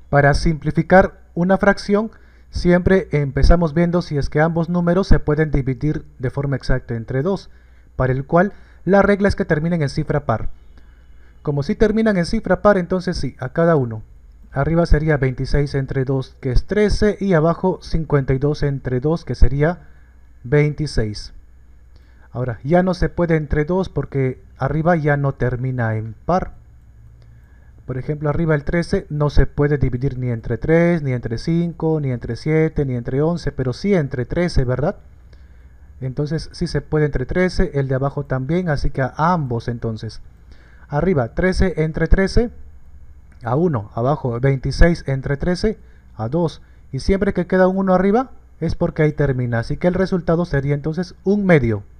Para simplificar una fracción, siempre empezamos viendo si es que ambos números se pueden dividir de forma exacta entre 2, para el cual la regla es que terminen en cifra par. Como si terminan en cifra par, entonces sí, a cada uno. Arriba sería 26 entre 2, que es 13, y abajo 52 entre 2, que sería 26. Ahora, ya no se puede entre 2 porque arriba ya no termina en par. Por ejemplo, arriba el 13 no se puede dividir ni entre 3, ni entre 5, ni entre 7, ni entre 11, pero sí entre 13, ¿verdad? Entonces sí se puede entre 13, el de abajo también, así que a ambos entonces. Arriba 13 entre 13, a 1, abajo 26 entre 13, a 2. Y siempre que queda un 1 arriba es porque ahí termina, así que el resultado sería entonces un medio.